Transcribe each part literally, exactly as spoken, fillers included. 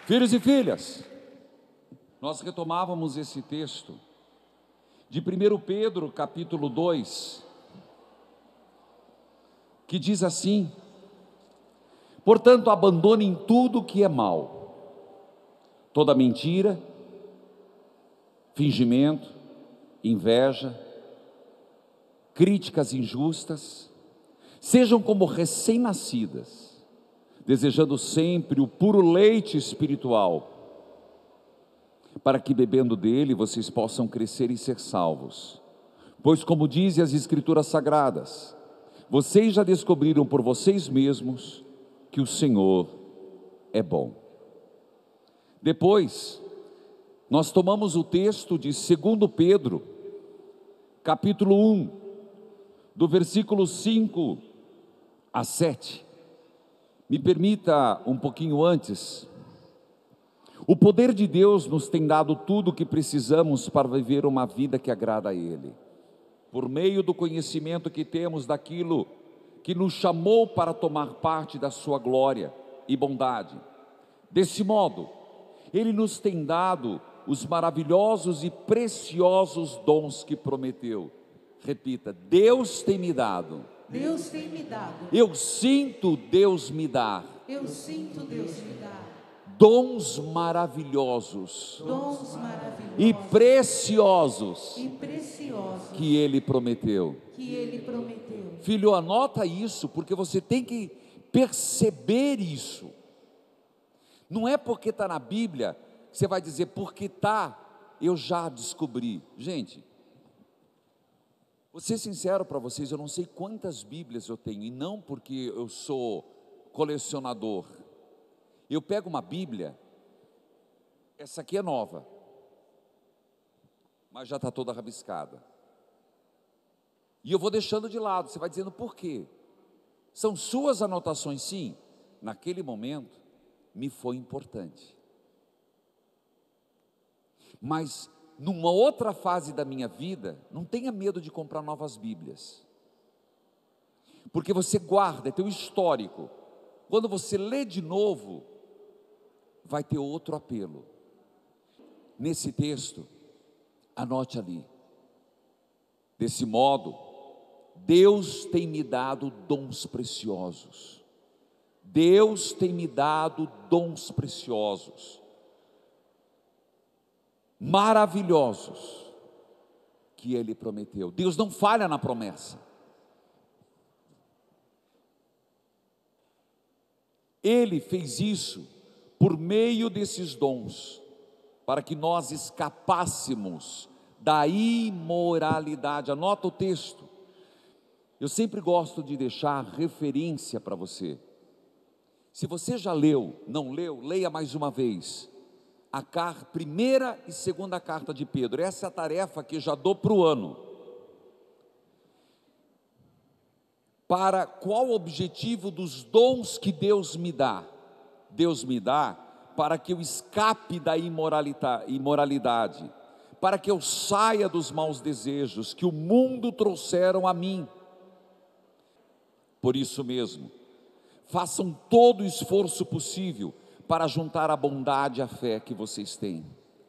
Filhos e filhas, nós retomávamos esse texto de primeiro Pedro, capítulo dois, que diz assim: portanto, abandonem tudo o que é mal, toda mentira, fingimento, inveja, críticas injustas, sejam como recém-nascidas, desejando sempre o puro leite espiritual, para que bebendo dele vocês possam crescer e ser salvos. Pois como dizem as Escrituras Sagradas, vocês já descobriram por vocês mesmos que o Senhor é bom. Depois, nós tomamos o texto de segundo Pedro, capítulo um, do versículo cinco a sete. Me permita um pouquinho antes. O poder de Deus nos tem dado tudo o que precisamos para viver uma vida que agrada a Ele, por meio do conhecimento que temos daquilo que nos chamou para tomar parte da sua glória e bondade. Desse modo, Ele nos tem dado os maravilhosos e preciosos dons que prometeu. Repita: Deus tem me dado. Deus tem me dado. Eu sinto Deus me dar. Eu sinto Deus me dar. Dons maravilhosos. Dons maravilhosos. E preciosos. E preciosos. Que Ele prometeu. Que Ele prometeu. Filho, anota isso, porque você tem que perceber isso. Não é porque está na Bíblia que você vai dizer, porque está, eu já descobri. Gente, vou ser sincero para vocês, eu não sei quantas Bíblias eu tenho, e não porque eu sou colecionador. Eu pego uma Bíblia, essa aqui é nova, mas já está toda rabiscada, e eu vou deixando de lado. Você vai dizendo, por quê? São suas anotações? Sim, naquele momento me foi importante, mas numa outra fase da minha vida, não tenha medo de comprar novas Bíblias, porque você guarda, é teu histórico. Quando você lê de novo, vai ter outro apelo. Nesse texto, anote ali: desse modo, Deus tem me dado dons preciosos. Deus tem me dado dons preciosos, maravilhosos, que Ele prometeu. Deus não falha na promessa. Ele fez isso por meio desses dons, para que nós escapássemos da imoralidade. Anota o texto. Eu sempre gosto de deixar referência para você. Se você já leu, não leu, leia mais uma vez a car- primeira e segunda carta de Pedro. Essa é a tarefa que eu já dou para o ano. Para qual o objetivo dos dons que Deus me dá? Deus me dá para que eu escape da imoralidade, imoralidade, para que eu saia dos maus desejos que o mundo trouxeram a mim. Por isso mesmo, façam todo o esforço possível para juntar a bondade à fé que vocês têm.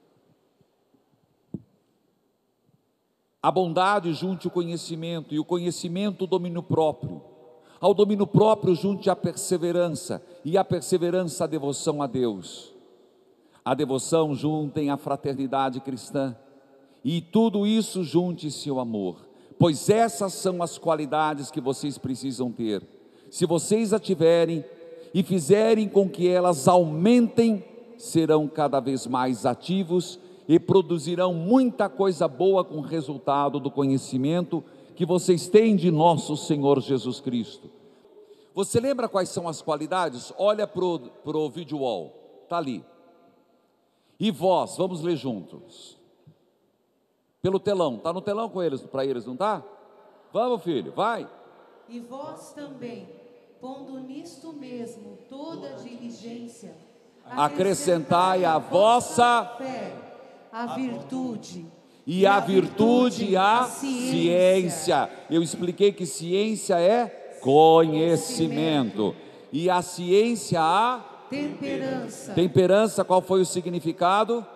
A bondade junte o conhecimento, e o conhecimento o domínio próprio. Ao domínio próprio junte a perseverança, e a perseverança a devoção a Deus. A devoção juntem a fraternidade cristã, e tudo isso junte-se ao amor, pois essas são as qualidades que vocês precisam ter. Se vocês a tiverem e fizerem com que elas aumentem, serão cada vez mais ativos e produzirão muita coisa boa com o resultado do conhecimento que vocês têm de nosso Senhor Jesus Cristo. Você lembra quais são as qualidades? Olha para o vídeo wall, está ali. E vós, vamos ler juntos. Pelo telão, está no telão com eles, para eles, não está? Vamos, filho, vai. E vós também, pondo nisto mesmo toda a diligência, acrescentai a vossa fé, a virtude, e a virtude a ciência. Eu expliquei que ciência é conhecimento, e a ciência a temperança. Temperança, qual foi o significado?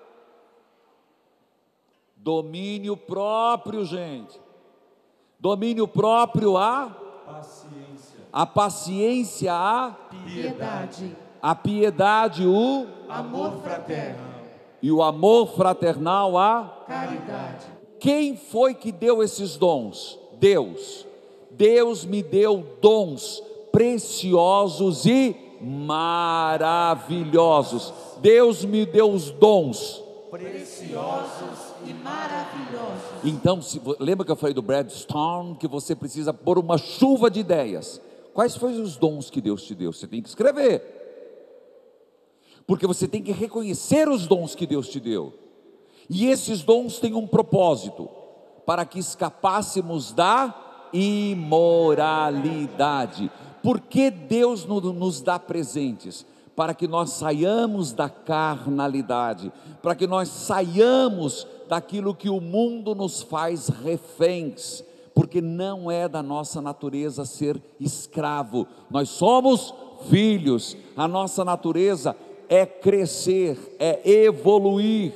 Domínio próprio, gente. Domínio próprio, a paciência, a paciência, a Piedade. a piedade, o Amor fraterno. e o amor fraternal, a Caridade. Quem foi que deu esses dons? Deus. Deus me deu dons preciosos e maravilhosos. Deus me deu os dons Preciosos e maravilhosos. Então, se, lembra que eu falei do Brainstorm, que você precisa pôr uma chuva de ideias? Quais foram os dons que Deus te deu? Você tem que escrever, porque você tem que reconhecer os dons que Deus te deu, e esses dons têm um propósito, para que escapássemos da imoralidade. Por que Deus nos dá presentes? Para que nós saiamos da carnalidade, para que nós saiamos daquilo que o mundo nos faz reféns, porque não é da nossa natureza ser escravo, nós somos filhos, a nossa natureza é crescer, é evoluir.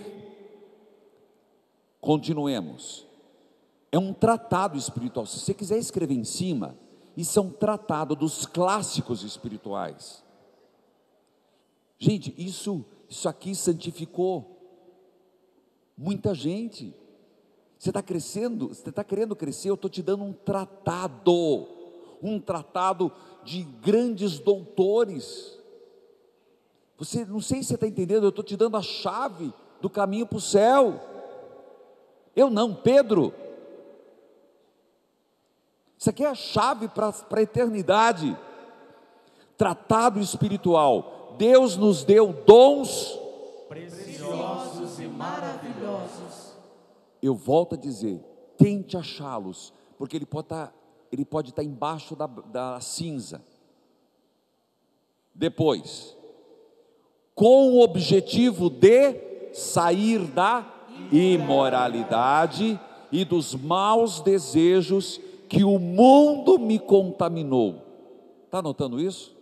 Continuemos, é um tratado espiritual, se você quiser escrever em cima, isso é um tratado dos clássicos espirituais. Gente, isso, isso aqui santificou muita gente. Você está crescendo, você está querendo crescer, eu estou te dando um tratado, um tratado de grandes doutores. Você, não sei se você está entendendo, eu estou te dando a chave do caminho para o céu. Eu não, Pedro. Isso aqui é a chave para, para a eternidade. Tratado espiritual. Deus nos deu dons Preciosos e maravilhosos. Eu volto a dizer, tente achá-los, porque ele pode estar, ele pode estar embaixo da, da cinza. Depois, com o objetivo de sair da imoralidade e dos maus desejos que o mundo me contaminou. Está notando isso?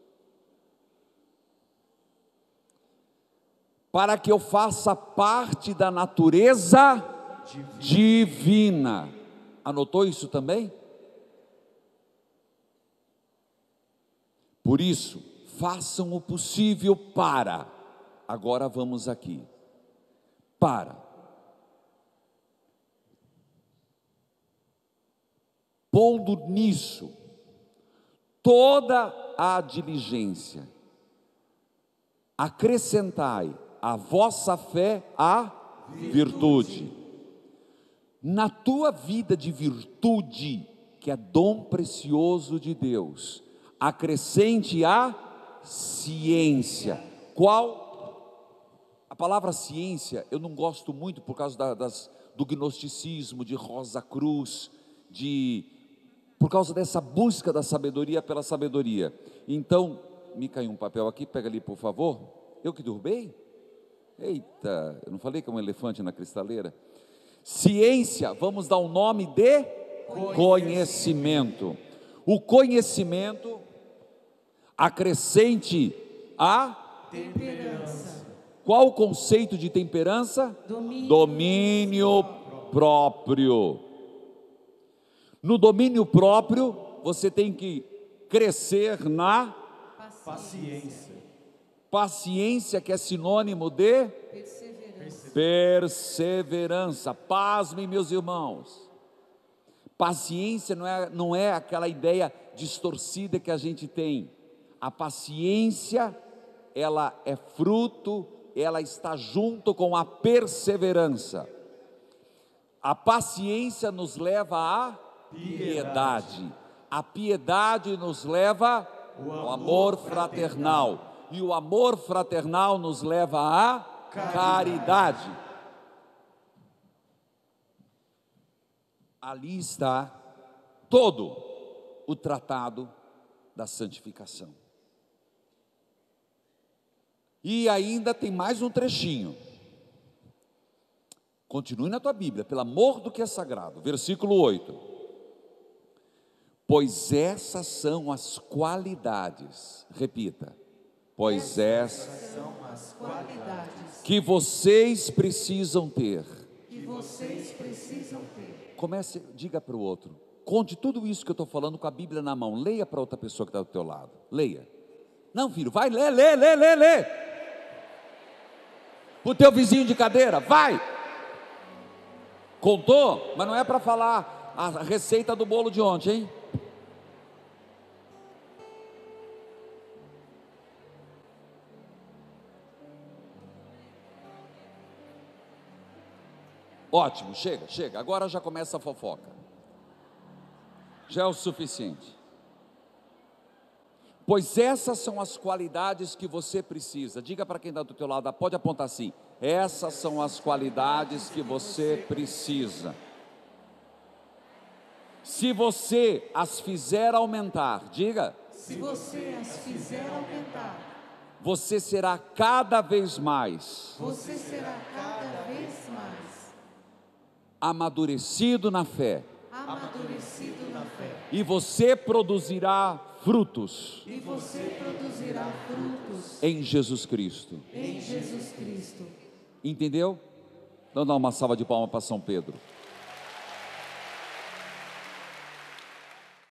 Para que eu faça parte da natureza divina. divina. Anotou isso também? Por isso, façam o possível para, agora vamos aqui, para, pondo nisso toda a diligência, acrescentai a vossa fé a virtude. virtude. Na tua vida de virtude, que é dom precioso de Deus, acrescente a ciência. Qual? A palavra ciência eu não gosto muito por causa da, das, do gnosticismo, de Rosa Cruz, de, por causa dessa busca da sabedoria pela sabedoria. Então, me caiu um papel aqui, pega ali por favor. Eu que derrubei? Eita, eu não falei que é um elefante na cristaleira? Ciência, vamos dar um nome de conhecimento. conhecimento. O conhecimento acrescente a temperança. Qual o conceito de temperança? Domínio, domínio próprio. No domínio próprio, você tem que crescer na paciência. Paciência, que é sinônimo de perseverança. Perseverança. Pasmem, meus irmãos. Paciência não é, não é aquela ideia distorcida que a gente tem. A paciência, ela é fruto, ela está junto com a perseverança. A paciência nos leva à piedade. piedade. A piedade nos leva ao amor fraternal. E o amor fraternal nos leva à caridade. caridade. Ali está todo o tratado da santificação. E ainda tem mais um trechinho. Continue na tua Bíblia, pelo amor do que é sagrado. Versículo oito. Pois essas são as qualidades, repita. pois essas são as qualidades que vocês precisam ter. que vocês precisam ter. Comece, diga para o outro, conte tudo isso que eu estou falando com a Bíblia na mão, leia para outra pessoa que está do teu lado, leia. Não, filho, vai, lê, lê, lê, lê, lê. Para o teu vizinho de cadeira, vai. Contou? Mas não é para falar a receita do bolo de ontem, hein? Ótimo, chega, chega, agora já começa a fofoca. Já é o suficiente. Pois essas são as qualidades que você precisa. Diga para quem está do teu lado, pode apontar assim. Essas são as qualidades que você precisa. Se você as fizer aumentar, diga. Se você as fizer aumentar, você será cada vez mais você será cada vez mais amadurecido na fé. amadurecido na fé. E você produzirá frutos E você produzirá frutos em Jesus Cristo. em Jesus Cristo. Entendeu? Então dá uma salva de palmas para São Pedro.